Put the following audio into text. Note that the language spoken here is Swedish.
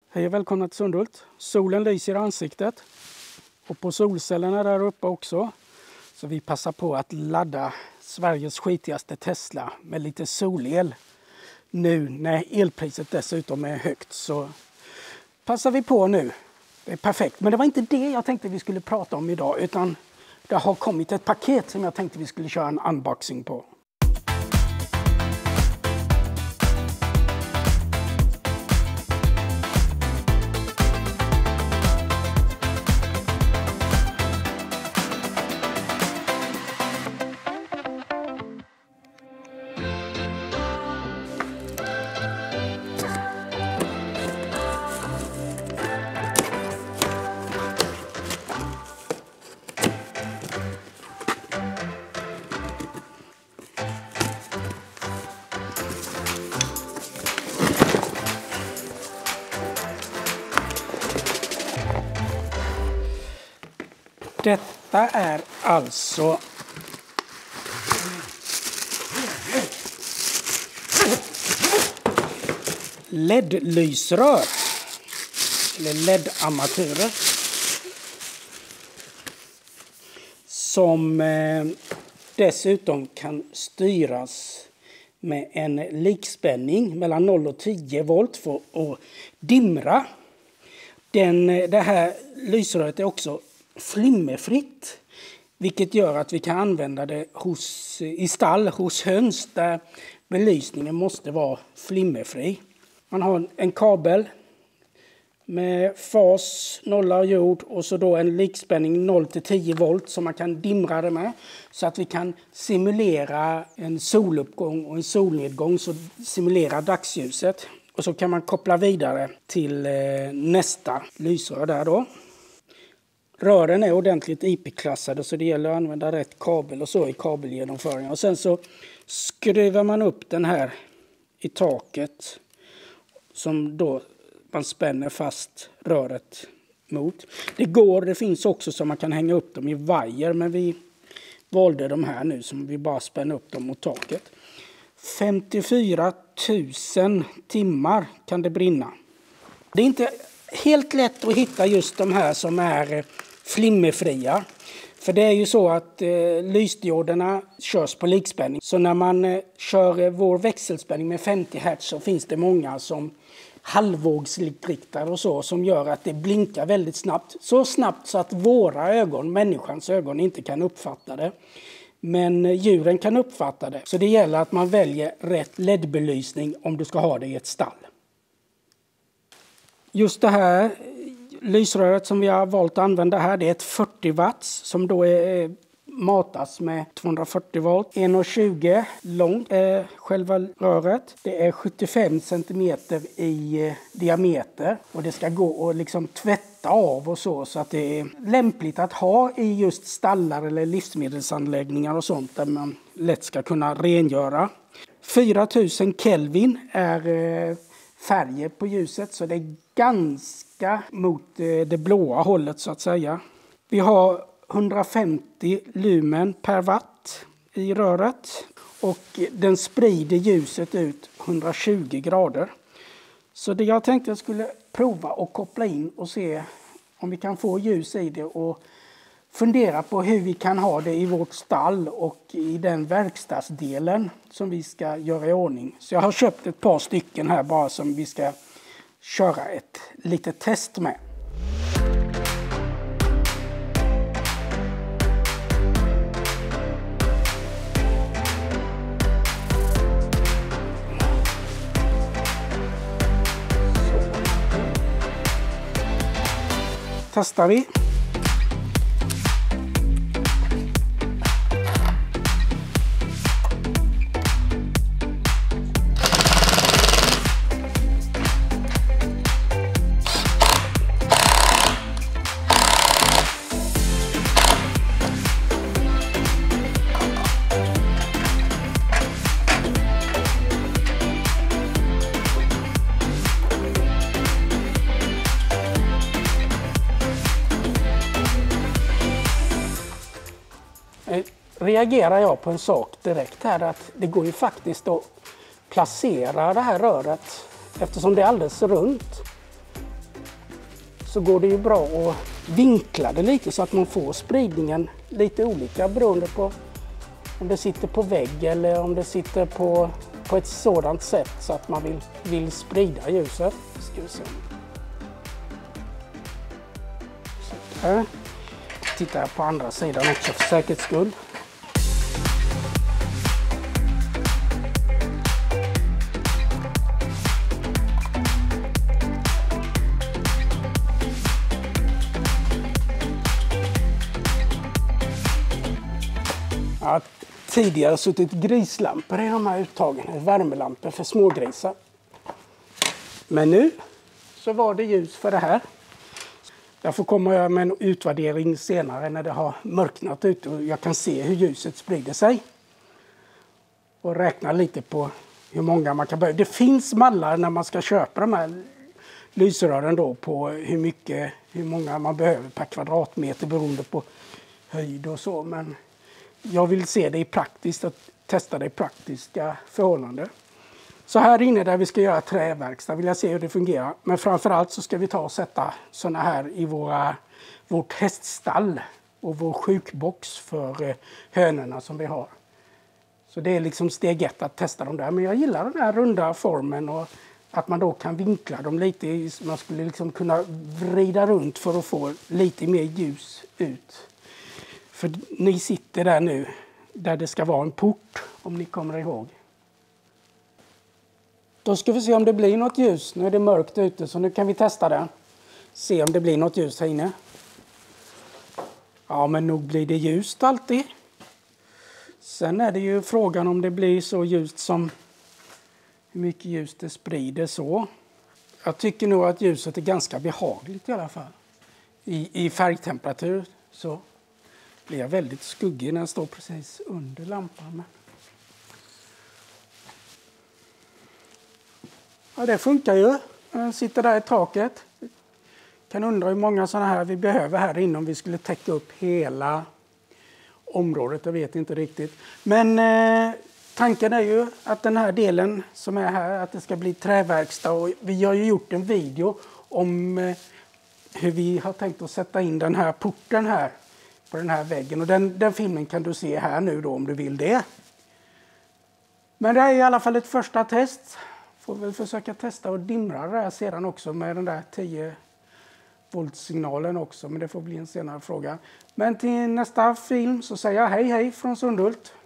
Hej och välkomna till Sundhult. Solen lyser i ansiktet och på solcellerna där uppe också. Så vi passar på att ladda Sveriges skitigaste Tesla med lite solel. Nu när elpriset dessutom är högt så passar vi på nu. Det är perfekt. Men det var inte det jag tänkte vi skulle prata om idag, utan det har kommit ett paket som jag tänkte vi skulle köra en unboxing på. Detta är alltså LED-lysrör eller LED-armaturer som dessutom kan styras med en likspänning mellan 0 och 10 volt för att dimra. Det här lysröret är också flimmerfritt, vilket gör att vi kan använda det i stall hos höns där belysningen måste vara flimmerfri. Man har en kabel med fas, nolla och jord och så då en likspänning 0 till 10 volt som man kan dimra det med, så att vi kan simulera en soluppgång och en solnedgång, så simulera dagsljuset. Och så kan man koppla vidare till nästa lysrör där då. Rören är ordentligt IP-klassade, så det gäller att använda rätt kabel och så i kabelgenomföringen. Och sen så skruvar man upp den här i taket som då man spänner fast röret mot. Det finns också så man kan hänga upp dem i vajer, men vi valde de här nu som vi bara spänner upp dem mot taket. 54 000 timmar kan det brinna. Det är inte helt lätt att hitta just de här som är flimmerfria. För det är ju så att lysdioderna körs på likspänning. Så när man kör vår växelspänning med 50 Hz så finns det många som halvvågslikriktare och så, som gör att det blinkar väldigt snabbt. Så snabbt så att våra ögon, människans ögon, inte kan uppfatta det. Men djuren kan uppfatta det. Så det gäller att man väljer rätt LED-belysning om du ska ha det i ett stall. Just det här lysröret som vi har valt att använda här, det är ett 40 watts som då matas med 240 volt. 1,20 långt själva röret. Det är 75 cm i diameter och det ska gå att liksom tvätta av och så att det är lämpligt att ha i just stallar eller livsmedelsanläggningar och sånt där man lätt ska kunna rengöra. 4000 Kelvin är färger på ljuset, så det är ganska mot det blåa hållet så att säga. Vi har 150 lumen per watt i röret och den sprider ljuset ut 120 grader. Så det jag tänkte jag skulle prova och koppla in och se om vi kan få ljus i det och fundera på hur vi kan ha det i vårt stall och i den verkstadsdelen som vi ska göra i ordning. Så jag har köpt ett par stycken här bara som vi ska köra ett litet test med. Testar vi. Reagerar jag på en sak direkt här, att det går ju faktiskt att placera det här röret, eftersom det är alldeles runt, så går det ju bra att vinkla det lite så att man får spridningen lite olika beroende på om det sitter på vägg eller om det sitter på ett sådant sätt så att man vill sprida ljuset. Ska vi se. Så där. Tittar jag på andra sidan också för säkerhets skull. Jag har tidigare suttit grislampor i de här uttagen, värmelampor för smågrisar. Men nu så var det ljus för det här. Jag får komma med en utvärdering senare när det har mörknat ut och jag kan se hur ljuset sprider sig. Och räkna lite på hur många man kan behöva. Det finns mallar när man ska köpa de här lysrören då på hur många man behöver per kvadratmeter beroende på höjd och så. Men jag vill se det i praktiskt och testa det i praktiska förhållanden. Så här inne där vi ska göra träverkstad vill jag se hur det fungerar. Men framförallt så ska vi ta och sätta sådana här i vårt häststall och vår sjukbox för hönorna som vi har. Så det är liksom steg 1 att testa dem där. Men jag gillar den här runda formen och att man då kan vinkla dem lite. Man skulle liksom kunna vrida runt för att få lite mer ljus ut. För ni sitter där nu där det ska vara en port om ni kommer ihåg. Då ska vi se om det blir något ljus. Nu är det mörkt ute så nu kan vi testa det. Se om det blir något ljus här inne. Ja, men nog blir det ljust alltid. Sen är det ju frågan om det blir så ljust som hur mycket ljus det sprider så. Jag tycker nog att ljuset är ganska behagligt i alla fall. I färgtemperatur så blir jag väldigt skuggig när jag står precis under lampan. Ja, det funkar ju. Jag sitter där i taket. Kan undra hur många sådana här vi behöver här inne om vi skulle täcka upp hela området. Jag vet inte riktigt. Men tanken är ju att den här delen som är här, att det ska bli träverkstad. Och vi har ju gjort en video om hur vi har tänkt att sätta in den här porten här på den här väggen. Och den filmen kan du se här nu då om du vill det. Men det är i alla fall ett första test. Får väl försöka testa och dimra det här sedan också med den där 10 voltsignalen också. Men det får bli en senare fråga. Men till nästa film så säger jag hej från Sundhult.